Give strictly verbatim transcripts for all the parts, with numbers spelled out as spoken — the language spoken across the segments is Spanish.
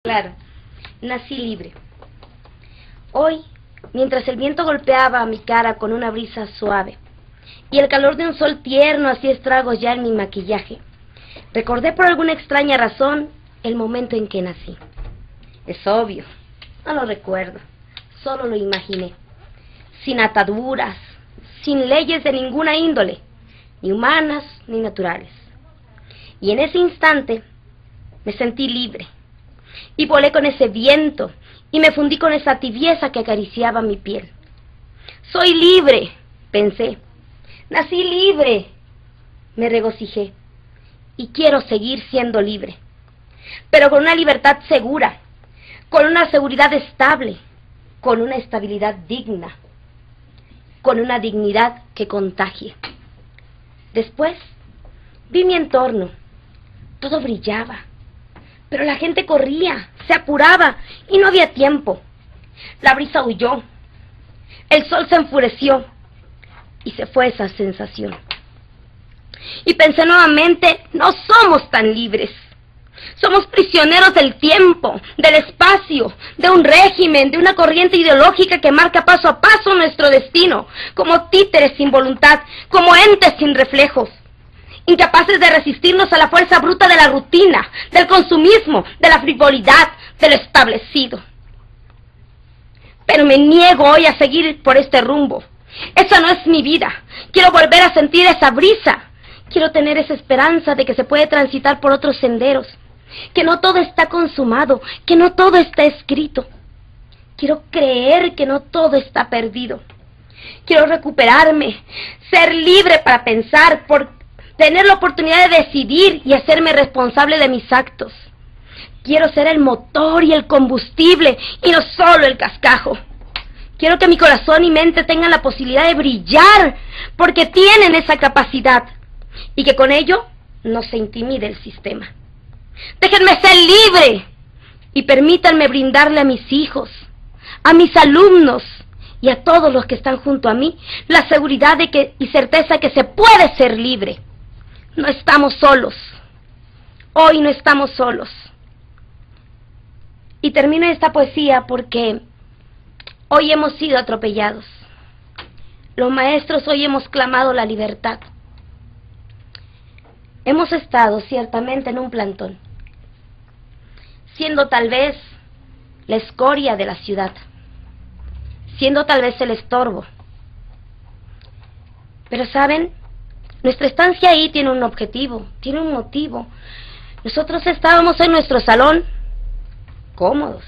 Claro, nací libre. Hoy, mientras el viento golpeaba mi cara con una brisa suave y el calor de un sol tierno hacía estragos ya en mi maquillaje, recordé por alguna extraña razón el momento en que nací. Es obvio, no lo recuerdo, solo lo imaginé, sin ataduras, sin leyes de ninguna índole, ni humanas ni naturales. Y en ese instante me sentí libre, y volé con ese viento, y me fundí con esa tibieza que acariciaba mi piel. Soy libre, pensé, nací libre, me regocijé, y quiero seguir siendo libre, pero con una libertad segura, con una seguridad estable, con una estabilidad digna, con una dignidad que contagie. Después vi mi entorno, todo brillaba, pero la gente corría, se apuraba y no había tiempo. La brisa huyó, el sol se enfureció y se fue esa sensación. Y pensé nuevamente, no somos tan libres. Somos prisioneros del tiempo, del espacio, de un régimen, de una corriente ideológica que marca paso a paso nuestro destino, como títeres sin voluntad, como entes sin reflejos, incapaces de resistirnos a la fuerza bruta de la rutina, del consumismo, de la frivolidad, de lo establecido. Pero me niego hoy a seguir por este rumbo. Esa no es mi vida. Quiero volver a sentir esa brisa. Quiero tener esa esperanza de que se puede transitar por otros senderos, que no todo está consumado, que no todo está escrito. Quiero creer que no todo está perdido. Quiero recuperarme, ser libre para pensar, por tener la oportunidad de decidir y hacerme responsable de mis actos. Quiero ser el motor y el combustible y no solo el cascajo. Quiero que mi corazón y mente tengan la posibilidad de brillar porque tienen esa capacidad y que con ello no se intimide el sistema. Déjenme ser libre y permítanme brindarle a mis hijos, a mis alumnos y a todos los que están junto a mí la seguridad de que, y certeza que se puede ser libre. No estamos solos. Hoy no estamos solos. Y termino esta poesía porque hoy hemos sido atropellados. Los maestros hoy hemos clamado la libertad. Hemos estado ciertamente en un plantón, siendo tal vez la escoria de la ciudad, siendo tal vez el estorbo. Pero ¿saben? Nuestra estancia ahí tiene un objetivo, tiene un motivo. Nosotros estábamos en nuestro salón, cómodos,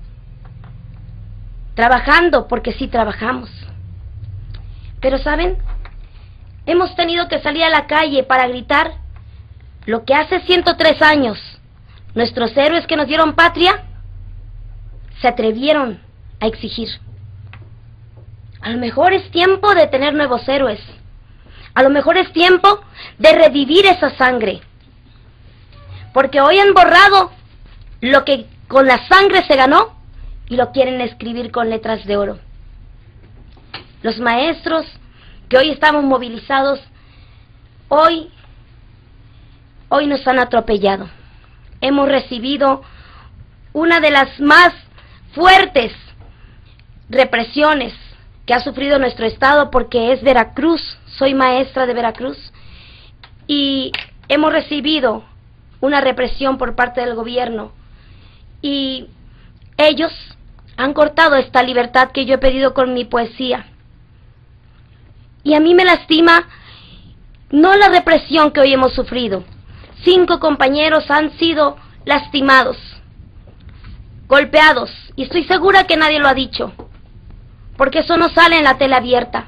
trabajando porque sí trabajamos. Pero ¿saben? Hemos tenido que salir a la calle para gritar lo que hace ciento tres años nuestros héroes que nos dieron patria se atrevieron a exigir. A lo mejor es tiempo de tener nuevos héroes. A lo mejor es tiempo de revivir esa sangre. Porque hoy han borrado lo que con la sangre se ganó y lo quieren escribir con letras de oro. Los maestros que hoy estamos movilizados, hoy, hoy nos han atropellado. Hemos recibido una de las más fuertes represiones que ha sufrido nuestro estado porque es Veracruz. Soy maestra de Veracruz y hemos recibido una represión por parte del gobierno y ellos han cortado esta libertad que yo he pedido con mi poesía. Y a mí me lastima no la represión que hoy hemos sufrido. Cinco compañeros han sido lastimados, golpeados, y estoy segura que nadie lo ha dicho, porque eso no sale en la tele abierta.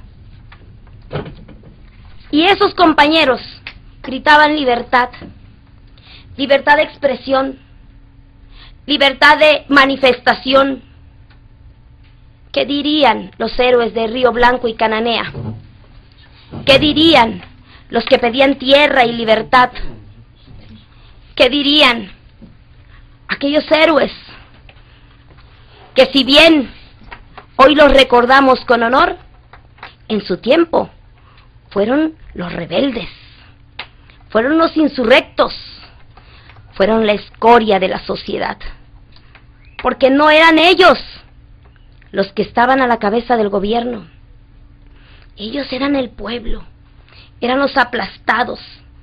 Y esos compañeros gritaban libertad, libertad de expresión, libertad de manifestación. ¿Qué dirían los héroes de Río Blanco y Cananea? ¿Qué dirían los que pedían tierra y libertad? ¿Qué dirían aquellos héroes que si bien hoy los recordamos con honor, en su tiempo fueron los rebeldes, fueron los insurrectos, fueron la escoria de la sociedad? porque no eran ellos los que estaban a la cabeza del gobierno. Ellos eran el pueblo, eran los aplastados.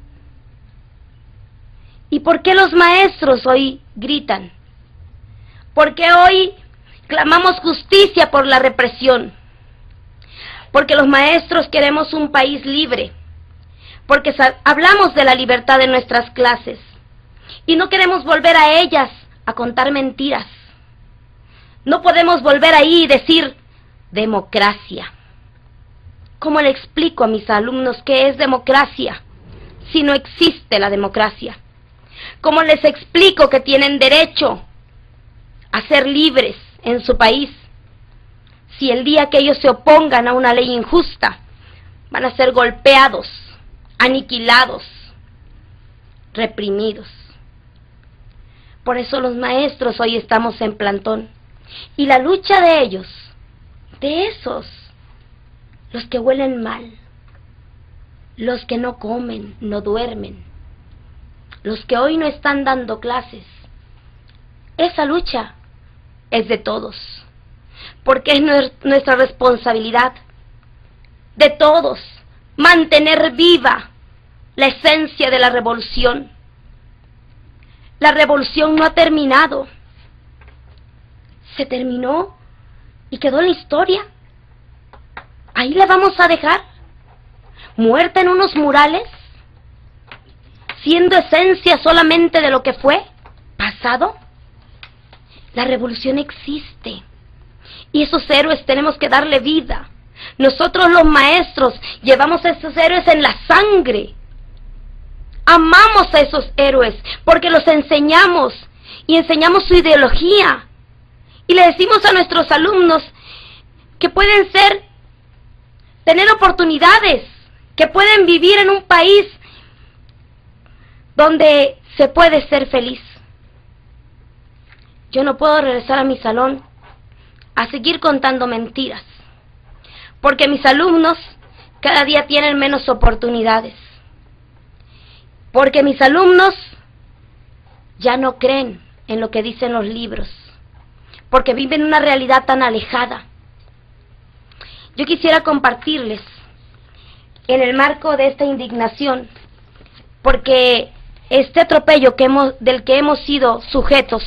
¿Y por qué los maestros hoy gritan? ¿Por qué hoy clamamos justicia por la represión? Porque los maestros queremos un país libre, porque hablamos de la libertad en nuestras clases y no queremos volver a ellas a contar mentiras. No podemos volver ahí y decir democracia. ¿Cómo le explico a mis alumnos qué es democracia si no existe la democracia? ¿Cómo les explico que tienen derecho a ser libres en su país si el día que ellos se opongan a una ley injusta van a ser golpeados, aniquilados, reprimidos? Por eso los maestros hoy estamos en plantón. Y la lucha de ellos, de esos, los que huelen mal, los que no comen, no duermen, los que hoy no están dando clases, esa lucha es de todos, porque es nuestra responsabilidad, de todos, mantener viva la esencia de la revolución. La revolución no ha terminado. Se terminó y quedó en la historia. Ahí la vamos a dejar, muerta en unos murales, siendo esencia solamente de lo que fue pasado. La revolución existe y esos héroes tenemos que darle vida. Nosotros los maestros llevamos a esos héroes en la sangre. Amamos a esos héroes porque los enseñamos y enseñamos su ideología. Y le decimos a nuestros alumnos que pueden ser, tener oportunidades, que pueden vivir en un país donde se puede ser feliz. Yo no puedo regresar a mi salón a seguir contando mentiras, porque mis alumnos cada día tienen menos oportunidades, porque mis alumnos ya no creen en lo que dicen los libros, porque viven una realidad tan alejada. Yo quisiera compartirles, en el marco de esta indignación, porque este atropello que hemos, del que hemos sido sujetos,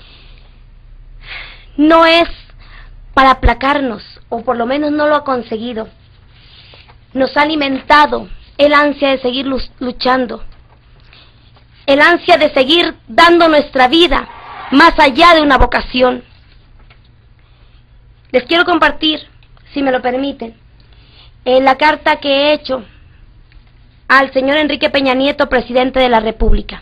no es para aplacarnos, o por lo menos no lo ha conseguido. Nos ha alimentado el ansia de seguir luchando, el ansia de seguir dando nuestra vida más allá de una vocación. Les quiero compartir, si me lo permiten, en la carta que he hecho al señor Enrique Peña Nieto, presidente de la República.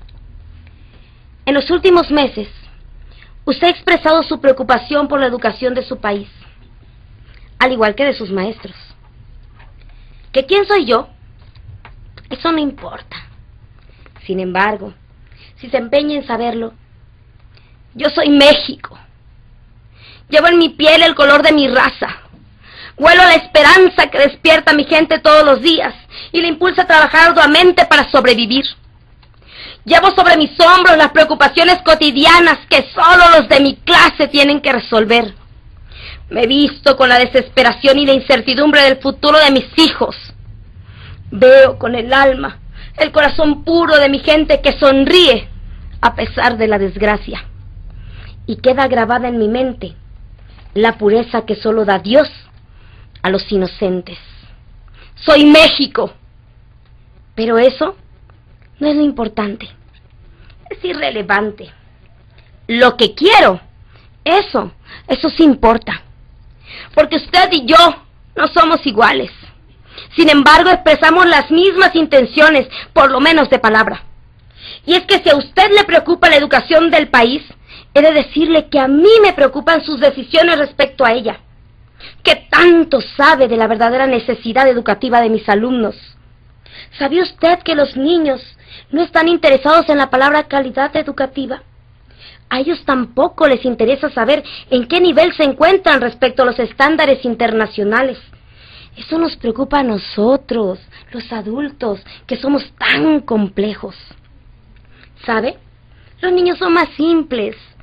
En los últimos meses, usted ha expresado su preocupación por la educación de su país, al igual que de sus maestros. ¿Que quién soy yo? Eso no importa. Sin embargo, si se empeña en saberlo, yo soy México. Llevo en mi piel el color de mi raza. Huelo la esperanza que despierta a mi gente todos los días y le impulsa a trabajar arduamente para sobrevivir. Llevo sobre mis hombros las preocupaciones cotidianas que solo los de mi clase tienen que resolver. Me visto con la desesperación y la incertidumbre del futuro de mis hijos. Veo con el alma el corazón puro de mi gente que sonríe a pesar de la desgracia. Y queda grabada en mi mente la pureza que solo da Dios a los inocentes. Soy México. Pero eso no es lo importante. Es irrelevante. Lo que quiero, eso, eso sí importa. Porque usted y yo no somos iguales. Sin embargo, expresamos las mismas intenciones, por lo menos de palabra. Y es que si a usted le preocupa la educación del país, he de decirle que a mí me preocupan sus decisiones respecto a ella. ¿Qué tanto sabe de la verdadera necesidad educativa de mis alumnos? ¿Sabía usted que los niños no están interesados en la palabra calidad educativa? A ellos tampoco les interesa saber en qué nivel se encuentran respecto a los estándares internacionales. Eso nos preocupa a nosotros, los adultos, que somos tan complejos. ¿Sabe? Los niños son más simples,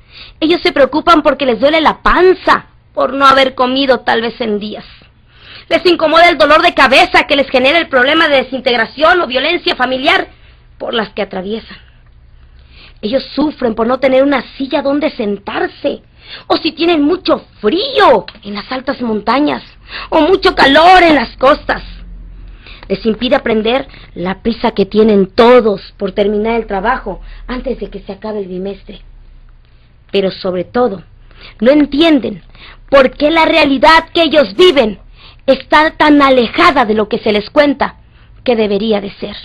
Ellos se preocupan porque les duele la panza por no haber comido tal vez en días. Les incomoda el dolor de cabeza que les genera el problema de desintegración o violencia familiar por las que atraviesan. Ellos sufren por no tener una silla donde sentarse, o si tienen mucho frío en las altas montañas, o mucho calor en las costas. Les impide aprender la prisa que tienen todos por terminar el trabajo antes de que se acabe el bimestre. Pero sobre todo, no entienden por qué la realidad que ellos viven está tan alejada de lo que se les cuenta que debería de ser.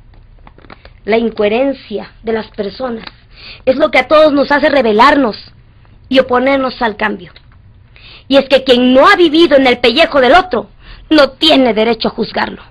La incoherencia de las personas es lo que a todos nos hace rebelarnos y oponernos al cambio. Y es que quien no ha vivido en el pellejo del otro no tiene derecho a juzgarlo.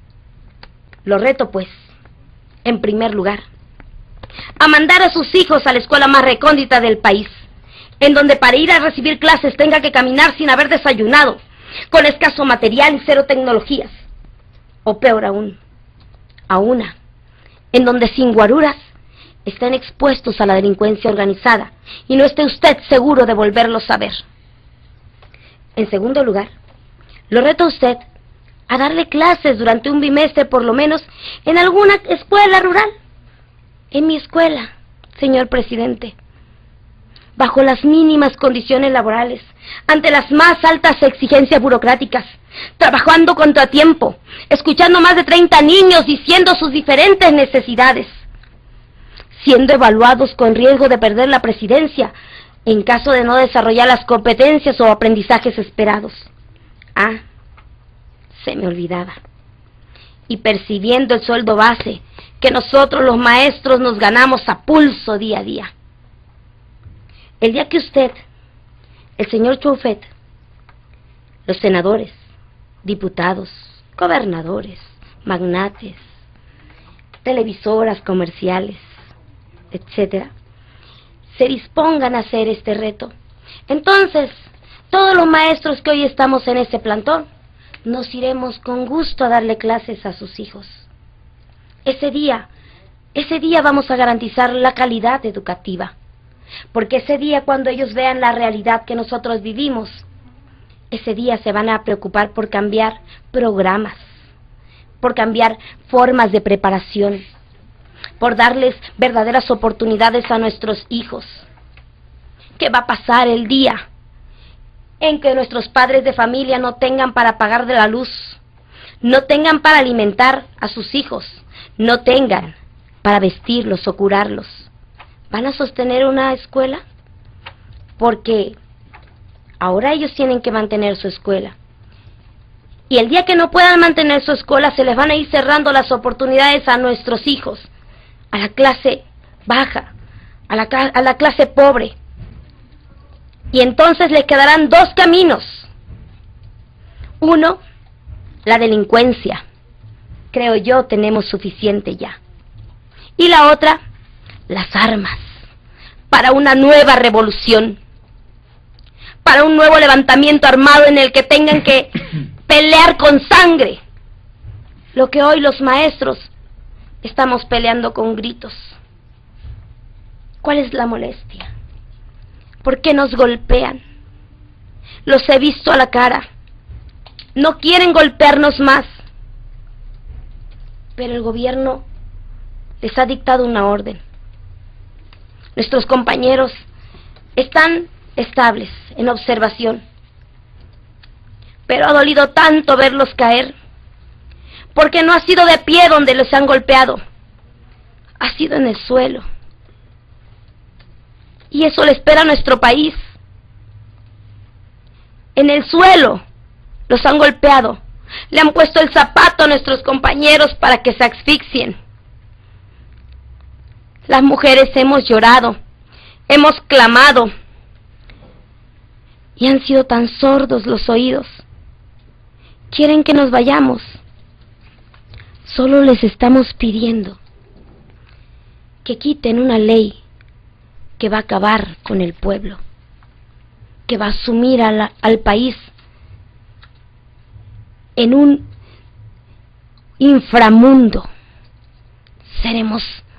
Lo reto, pues, en primer lugar, a mandar a sus hijos a la escuela más recóndita del país, en donde para ir a recibir clases tenga que caminar sin haber desayunado, con escaso material y cero tecnologías. O peor aún, a una, en donde sin guaruras están expuestos a la delincuencia organizada y no esté usted seguro de volverlos a ver. En segundo lugar, lo reto a usted a darle clases durante un bimestre por lo menos en alguna escuela rural. En mi escuela, señor presidente, bajo las mínimas condiciones laborales, ante las más altas exigencias burocráticas, trabajando contratiempo, escuchando más de treinta niños diciendo sus diferentes necesidades, siendo evaluados con riesgo de perder la presidencia en caso de no desarrollar las competencias o aprendizajes esperados. Ah, se me olvidaba. Y percibiendo el sueldo base que nosotros los maestros nos ganamos a pulso día a día. El día que usted, el señor Choufet, los senadores, diputados, gobernadores, magnates, televisoras comerciales, etcétera, se dispongan a hacer este reto, entonces todos los maestros que hoy estamos en este plantón nos iremos con gusto a darle clases a sus hijos. Ese día, ese día vamos a garantizar la calidad educativa, porque ese día cuando ellos vean la realidad que nosotros vivimos, ese día se van a preocupar por cambiar programas, por cambiar formas de preparación, por darles verdaderas oportunidades a nuestros hijos. ¿Qué va a pasar el día en que nuestros padres de familia no tengan para pagar de la luz, no tengan para alimentar a sus hijos, no tengan para vestirlos o curarlos? ¿Van a sostener una escuela? Porque ahora ellos tienen que mantener su escuela. Y el día que no puedan mantener su escuela, se les van a ir cerrando las oportunidades a nuestros hijos, a la clase baja, a la, a la clase pobre. Y entonces les quedarán dos caminos. Uno, la delincuencia. Creo yo tenemos suficiente ya. Y la otra, las armas, para una nueva revolución, para un nuevo levantamiento armado en el que tengan que pelear con sangre, lo que hoy los maestros estamos peleando con gritos. ¿Cuál es la molestia? ¿Por qué nos golpean? Los he visto a la cara. No quieren golpearnos más, pero el gobierno les ha dictado una orden. Nuestros compañeros están estables, en observación, pero ha dolido tanto verlos caer, porque no ha sido de pie donde los han golpeado, ha sido en el suelo. Y eso le espera a nuestro país. En el suelo los han golpeado, le han puesto el zapato a nuestros compañeros para que se asfixien. Las mujeres hemos llorado, hemos clamado, y han sido tan sordos los oídos. Quieren que nos vayamos. Solo les estamos pidiendo que quiten una ley que va a acabar con el pueblo, que va a sumir a la, al país en un inframundo. Seremos